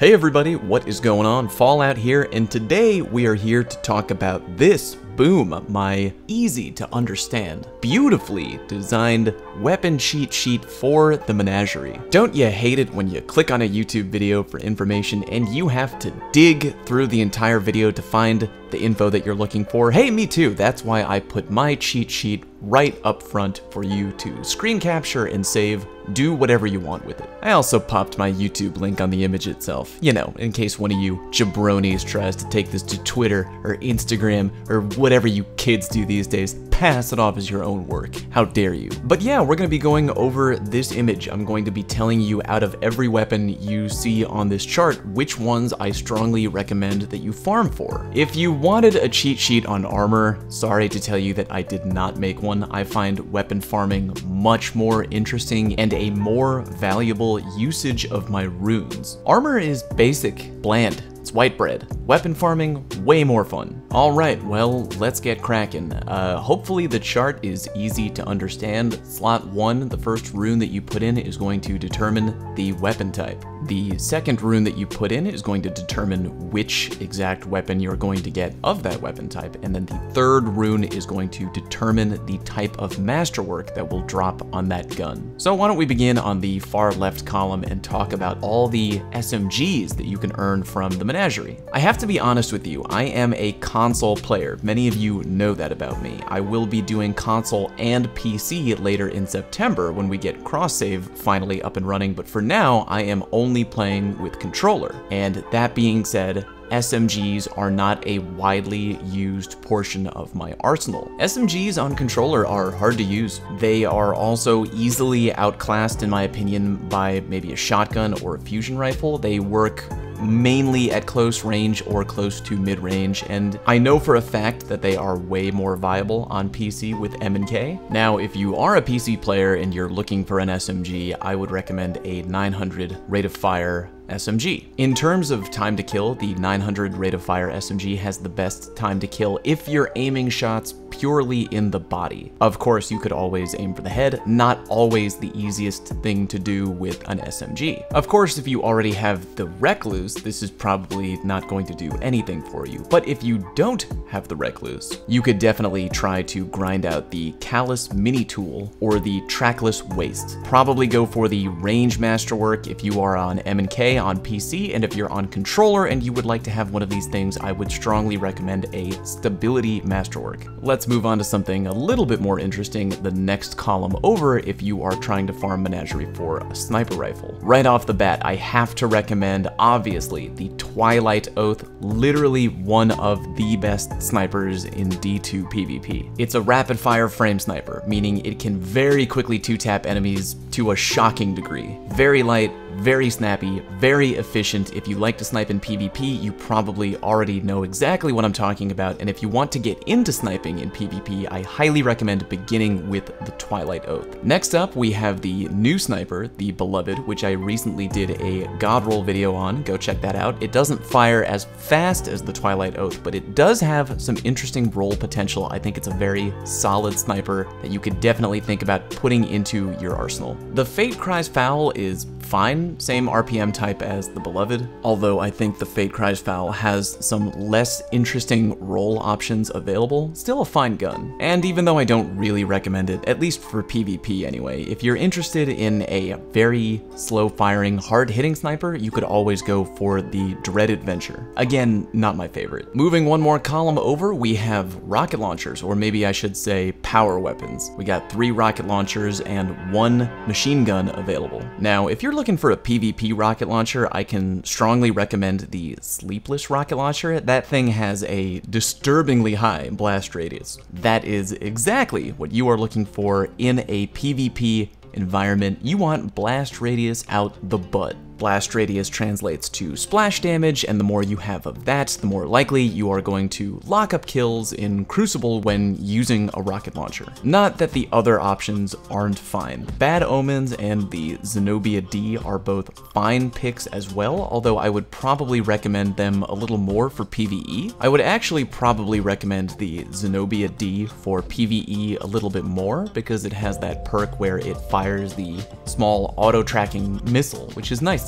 Hey everybody, what is going on? Fallout here, and today we are here to talk about this. Boom, my easy to understand, beautifully designed weapon cheat sheet for the Menagerie. Don't you hate it when you click on a YouTube video for information and you have to dig through the entire video to find the info that you're looking for? Hey, me too. That's why I put my cheat sheet right up front for you to screen capture and save. Do whatever you want with it. I also popped my YouTube link on the image itself, you know, in case one of you jabronis tries to take this to Twitter or Instagram or whatever you kids do these days. Pass it off as your own work. How dare you? But yeah, we're going to be going over this image. I'm going to be telling you out of every weapon you see on this chart, which ones I strongly recommend that you farm for. If you wanted a cheat sheet on armor, sorry to tell you that I did not make one. I find weapon farming much more interesting and a more valuable usage of my runes. Armor is basic, bland. It's white bread. Weapon farming, way more fun. All right, well, let's get cracking. Hopefully the chart is easy to understand. Slot 1, the first rune that you put in is going to determine the weapon type. The second rune that you put in is going to determine which exact weapon you're going to get of that weapon type. And then the third rune is going to determine the type of masterwork that will drop on that gun. So why don't we begin on the far left column and talk about all the SMGs that you can earn from the Menagerie. I have to be honest with you, I am a console player. Many of you know that about me. I will be doing console and PC later in September when we get cross-save finally up and running, but for now, I am only playing with controller. And that being said, SMGs are not a widely used portion of my arsenal. SMGs on controller are hard to use. They are also easily outclassed, in my opinion, by maybe a shotgun or a fusion rifle. They work mainly at close range or close to mid-range, and I know for a fact that they are way more viable on PC with M&K. Now, if you are a PC player and you're looking for an SMG, I would recommend a 900 rate of fire SMG. In terms of time to kill, the 900 rate of fire SMG has the best time to kill if you're aiming shots purely in the body. Of course, you could always aim for the head, not always the easiest thing to do with an SMG. Of course, if you already have the Recluse, this is probably not going to do anything for you. But if you don't have the Recluse, you could definitely try to grind out the Callus Mini Tool or the Trackless Waste. Probably go for the range masterwork if you are on M&K on PC, and if you're on controller and you would like to have one of these things, I would strongly recommend a stability masterwork. Let's move on to something a little bit more interesting, the next column over, if you are trying to farm Menagerie for a sniper rifle. Right off the bat, I have to recommend, obviously, the Twilight Oath, literally one of the best snipers in D2 PvP. It's a rapid fire frame sniper, meaning it can very quickly two-tap enemies to a shocking degree. Very light, very snappy, very efficient. If you like to snipe in PvP, you probably already know exactly what I'm talking about, and if you want to get into sniping in PvP, I highly recommend beginning with the Twilight Oath. Next up, we have the new sniper, the Beloved, which I recently did a god roll video on. Go check that out. It doesn't fire as fast as the Twilight Oath, but it does have some interesting roll potential. I think it's a very solid sniper that you could definitely think about putting into your arsenal. The Fate Cries Foul is fine, same RPM type as the Beloved, although I think the Fate Cries Foul has some less interesting roll options available. Still a fine gun, and even though I don't really recommend it, at least for PvP anyway, if you're interested in a very slow-firing, hard-hitting sniper, you could always go for the Dread Adventure. Again, not my favorite. Moving one more column over, we have rocket launchers, or maybe I should say power weapons. We got 3 rocket launchers and 1 machine gun available. Now, if you're looking for a PvP rocket launcher, I can strongly recommend the Sleepless rocket launcher. That thing has a disturbingly high blast radius. That is exactly what you are looking for in a PvP environment. You want blast radius out the butt. Blast radius translates to splash damage, and the more you have of that, the more likely you are going to lock up kills in Crucible when using a rocket launcher. Not that the other options aren't fine. Bad Omens and the Zenobia D are both fine picks as well, although I would probably recommend them a little more for PvE. I would actually probably recommend the Zenobia D for PvE a little bit more because it has that perk where it fires the small auto-tracking missile, which is nice to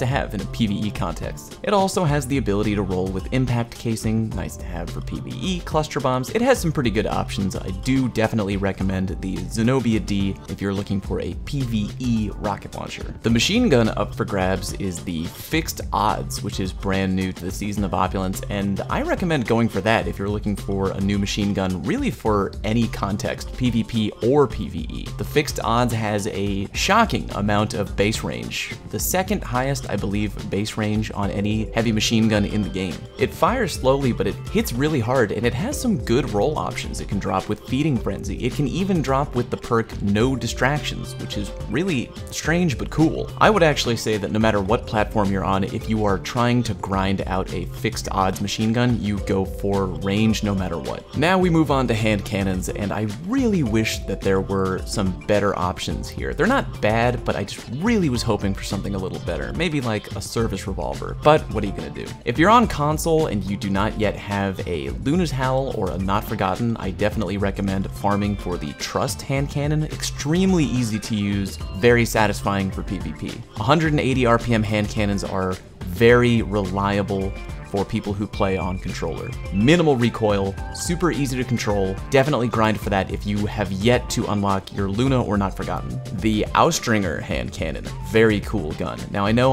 to have in a PvE context. It also has the ability to roll with impact casing, nice to have for PvE, cluster bombs. It has some pretty good options. I do definitely recommend the Zenobia D if you're looking for a PvE rocket launcher. The machine gun up for grabs is the Fixed Odds, which is brand new to the Season of Opulence, and I recommend going for that if you're looking for a new machine gun, really for any context, PvP or PvE. The Fixed Odds has a shocking amount of base range, the second highest, I believe, base range on any heavy machine gun in the game. It fires slowly, but it hits really hard, and it has some good roll options. It can drop with Feeding Frenzy. It can even drop with the perk No Distractions, which is really strange but cool. I would actually say that no matter what platform you're on, if you are trying to grind out a Fixed Odds machine gun, you go for range no matter what. Now we move on to hand cannons, and I really wish that there were some better options here. They're not bad, but I just really was hoping for something a little better. Maybe like a service revolver, but what are you gonna do? If you're on console and you do not yet have a Luna's Howl or a Not Forgotten, I definitely recommend farming for the Trust hand cannon. Extremely easy to use, very satisfying for PvP. 180 RPM hand cannons are very reliable for people who play on controller. Minimal recoil, super easy to control, definitely grind for that if you have yet to unlock your Luna or Not Forgotten. The Austringer hand cannon, very cool gun. Now I know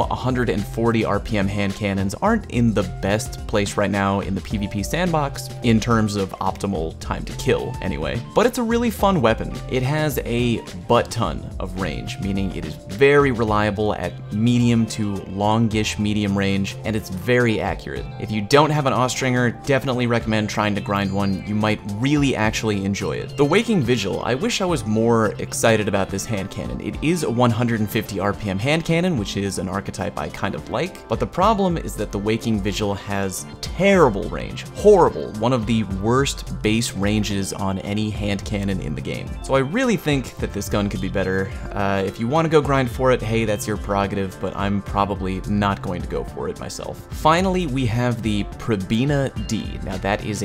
140 RPM hand cannons aren't in the best place right now in the PvP sandbox in terms of optimal time to kill anyway, but it's a really fun weapon. It has a butt ton of range, meaning it is very reliable at medium to longish medium range, and it's very accurate. If you don't have an Austringer, definitely recommend trying to grind one. You might really actually enjoy it. The Waking Vigil, I wish I was more excited about this hand cannon. It is a 150 RPM hand cannon, which is an archetype I kind of like, but the problem is that the Waking Vigil has terrible range, horrible, one of the worst base ranges on any hand cannon in the game. So I really think that this gun could be better. If you want to go grind for it, hey, that's your prerogative, but I'm probably not going to go for it myself. Finally, we have the Probina D. Now that is a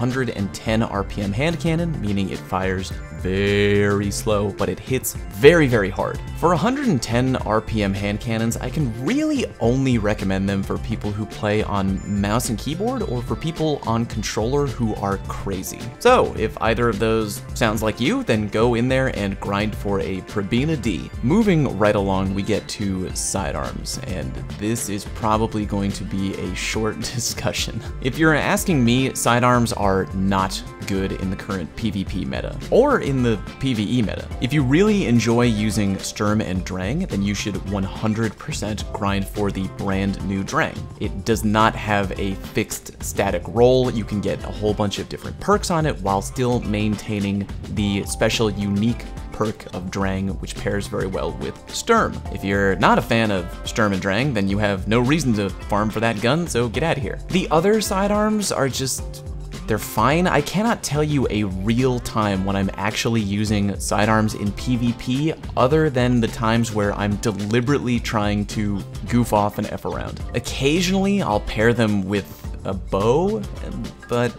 110 RPM hand cannon, meaning it fires very slow, but it hits very, very hard. For 110 RPM hand cannons, I can really only recommend them for people who play on mouse and keyboard or for people on controller who are crazy. So if either of those sounds like you, then go in there and grind for a Probina D. Moving right along, we get to sidearms, and this is probably going to be a short discussion. If you're asking me, sidearms are not good in the current PvP meta, or in the PvE meta. If you really enjoy using Sturm and Drang, then you should 100% grind for the brand new Drang. It does not have a fixed static roll. You can get a whole bunch of different perks on it while still maintaining the special unique perk of Drang, which pairs very well with Sturm. If you're not a fan of Sturm and Drang, then you have no reason to farm for that gun, so get out of here. The other sidearms are just, they're fine. I cannot tell you a real time when I'm actually using sidearms in PvP other than the times where I'm deliberately trying to goof off and F around. Occasionally, I'll pair them with a bow, but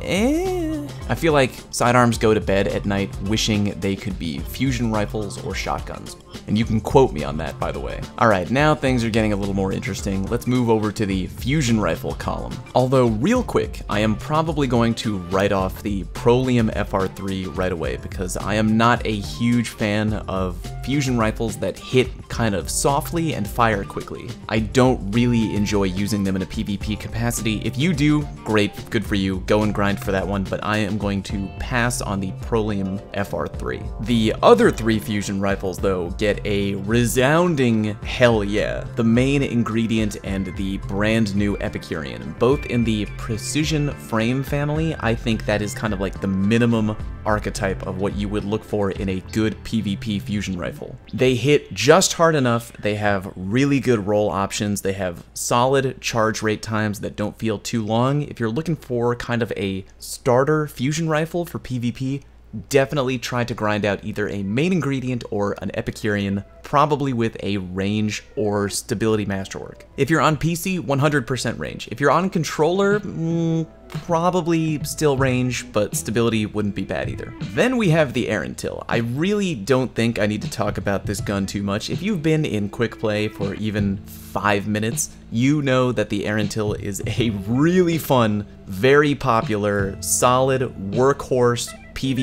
I feel like sidearms go to bed at night wishing they could be fusion rifles or shotguns. And you can quote me on that, by the way. Alright, now things are getting a little more interesting. Let's move over to the fusion rifle column. Although, real quick, I am probably going to write off the Prolium FR3 right away because I am not a huge fan of fusion rifles that hit kind of softly and fire quickly. I don't really enjoy using them in a PvP capacity. If you do, great, good for you, go and grind for that one, but I am going to pass on the Prolium FR3. The other three fusion rifles, though, get a resounding hell yeah. The main ingredient and the brand new Epicurean, both in the Precision Frame family. I think that is kind of like the minimum archetype of what you would look for in a good PvP fusion rifle. They hit just hard enough, they have really good roll options, they have solid charge rate times that don't feel too long. If you're looking for kind of a starter fusion rifle for PvP, definitely try to grind out either a main ingredient or an Epicurean, probably with a range or stability masterwork. If you're on PC, 100% range. If you're on controller, probably still range, but stability wouldn't be bad either. Then we have the Erentil. I really don't think I need to talk about this gun too much. If you've been in quick play for even 5 minutes, you know that the Erentil is a really fun, very popular, solid workhorse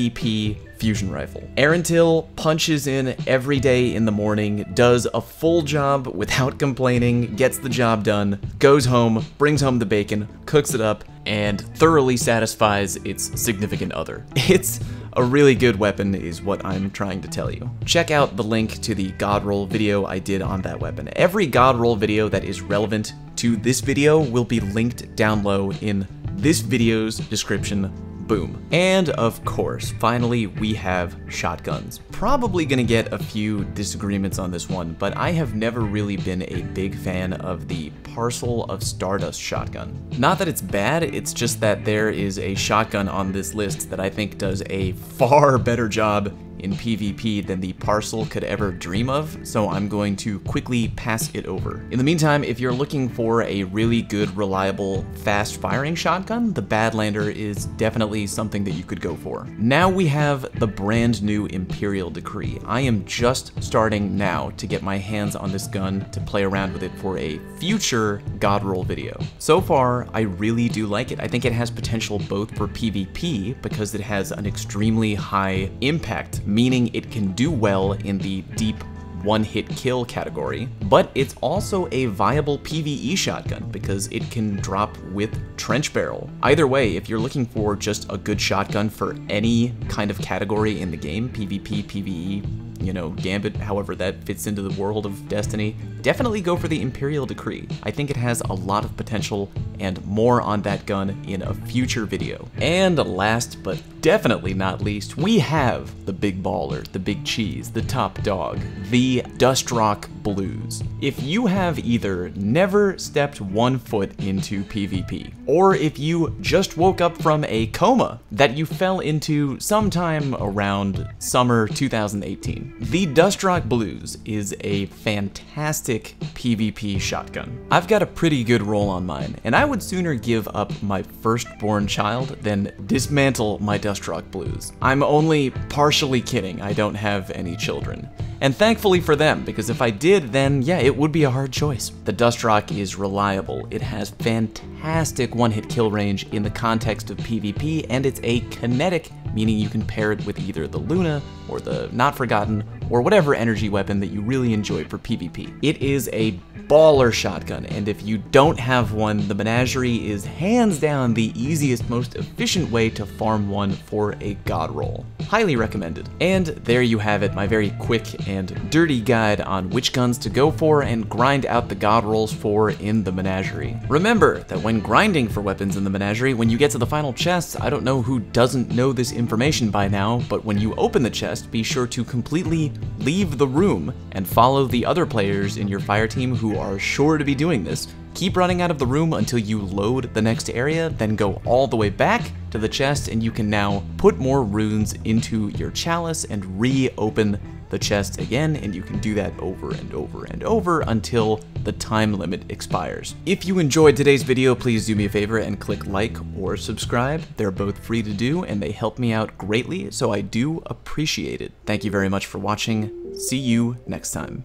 PvP fusion rifle. Erentil punches in every day in the morning, does a full job without complaining, gets the job done, goes home, brings home the bacon, cooks it up, and thoroughly satisfies its significant other. It's a really good weapon is what I'm trying to tell you. Check out the link to the god roll video I did on that weapon. Every god roll video that is relevant to this video will be linked down low in this video's description. Boom. And of course, finally, we have shotguns. Probably gonna get a few disagreements on this one, but I have never really been a big fan of the Parcel of Stardust shotgun. Not that it's bad, it's just that there is a shotgun on this list that I think does a far better job in PvP than the Parcel could ever dream of, so I'm going to quickly pass it over. In the meantime, if you're looking for a really good, reliable, fast-firing shotgun, the Badlander is definitely something that you could go for. Now we have the brand new Imperial Decree. I am just starting now to get my hands on this gun to play around with it for a future god roll video. So far, I really do like it. I think it has potential both for PvP, because it has an extremely high impact, meaning it can do well in the deep one-hit kill category, but it's also a viable PvE shotgun because it can drop with trench barrel. Either way, if you're looking for just a good shotgun for any kind of category in the game, PvP, PvE, you know, Gambit, however that fits into the world of Destiny, definitely go for the Imperial Decree. I think it has a lot of potential, and more on that gun in a future video. And last but definitely not least, we have the big baller, the big cheese, the top dog, the Dustrock Blues. If you have either never stepped one foot into PvP, or if you just woke up from a coma that you fell into sometime around summer 2018, the Dustrock Blues is a fantastic PvP shotgun. I've got a pretty good roll on mine, and I would sooner give up my firstborn child than dismantle my Dustrock Blues. I'm only partially kidding, I don't have any children. And thankfully for them, because if I did, then yeah, it would be a hard choice. The Dustrock is reliable, it has fantastic one-hit kill range in the context of PvP, and it's a kinetic, meaning you can pair it with either the Luna or the Not Forgotten, or whatever energy weapon that you really enjoy for PvP. It is a baller shotgun, and if you don't have one, the Menagerie is hands down the easiest, most efficient way to farm one for a god roll. Highly recommended. And there you have it, my very quick and dirty guide on which guns to go for and grind out the god rolls for in the Menagerie. Remember that when grinding for weapons in the Menagerie, when you get to the final chest, I don't know who doesn't know this information by now, but when you open the chest, be sure to completely leave the room and follow the other players in your fire team who are sure to be doing this. Keep running out of the room until you load the next area, then go all the way back to the chest, and you can now put more runes into your chalice and reopen the chest again, and you can do that over and over and over until the time limit expires. If you enjoyed today's video, please do me a favor and click like or subscribe. They're both free to do, and they help me out greatly, so I do appreciate it. Thank you very much for watching. See you next time.